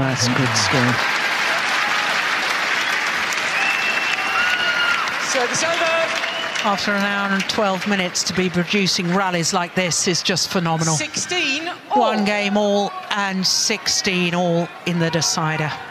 That's good skill. Service over. After an hour and 12 minutes to be producing rallies like this is just phenomenal. 16 all. 1 game all and 16 all in the decider.